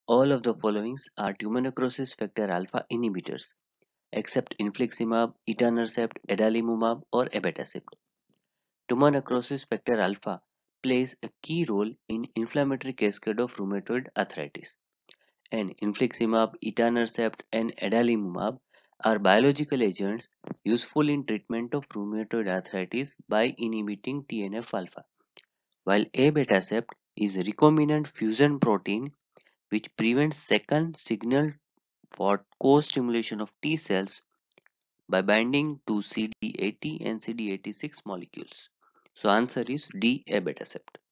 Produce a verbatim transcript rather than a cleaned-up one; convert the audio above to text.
All of the following are tumor necrosis factor alpha inhibitors, except infliximab, etanercept, adalimumab, or abatacept. Tumor necrosis factor alpha plays a key role in inflammatory cascade of rheumatoid arthritis, and infliximab, etanercept, and adalimumab are biological agents useful in treatment of rheumatoid arthritis by inhibiting T N F alpha, while abatacept is a recombinant fusion protein which prevents second signal for co-stimulation of T cells by binding to C D eighty and C D eighty-six molecules. So answer is D, abatacept.